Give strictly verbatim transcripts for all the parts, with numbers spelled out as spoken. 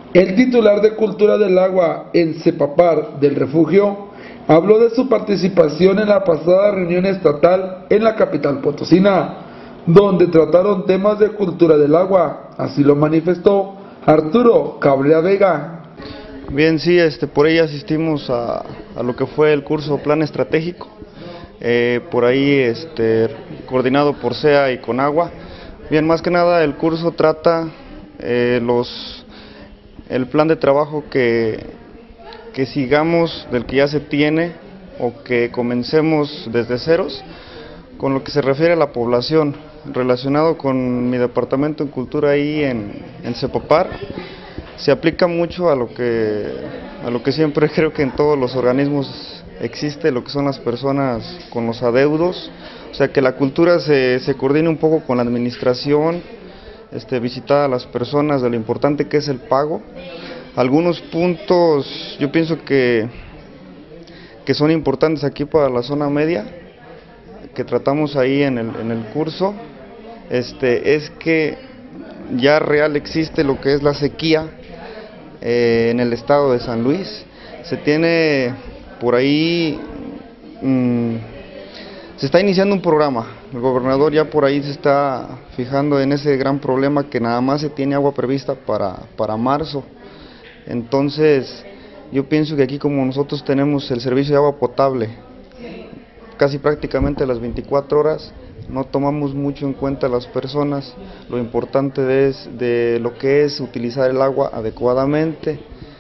El titular de Cultura del Agua en Cepapar del Refugio habló de su participación en la pasada reunión estatal en la capital potosina, donde trataron temas de cultura del agua. Así lo manifestó Arturo Cabrera Vega. Bien, sí, este, por ahí asistimos a, a lo que fue el curso Plan Estratégico, eh, por ahí este, coordinado por C E A y Conagua. Bien, más que nada el curso trata eh, los, el plan de trabajo que, que sigamos del que ya se tiene o que comencemos desde ceros, con lo que se refiere a la población, relacionado con mi departamento en cultura ahí en, en Cepapar. Se aplica mucho a lo que a lo que siempre creo que en todos los organismos existe, lo que son las personas con los adeudos, o sea que la cultura se, se coordine un poco con la administración, este, visitar a las personas de lo importante que es el pago. Algunos puntos yo pienso que, que son importantes aquí para la zona media, que tratamos ahí en el, en el curso, este, es que ya real existe lo que es la sequía eh, en el estado de San Luis. Se tiene por ahí, mmm, se está iniciando un programa, el gobernador ya por ahí se está fijando en ese gran problema que nada más se tiene agua prevista para, para marzo. Entonces yo pienso que aquí, como nosotros tenemos el servicio de agua potable casi prácticamente las veinticuatro horas, no tomamos mucho en cuenta a las personas, lo importante es de lo que es utilizar el agua adecuadamente.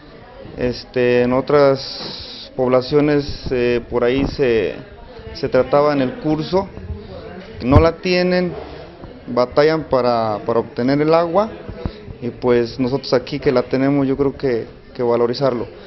Este, en otras poblaciones eh, por ahí se, se trataba en el curso, no la tienen, batallan para, para obtener el agua, y pues nosotros aquí que la tenemos yo creo que, que valorizarlo.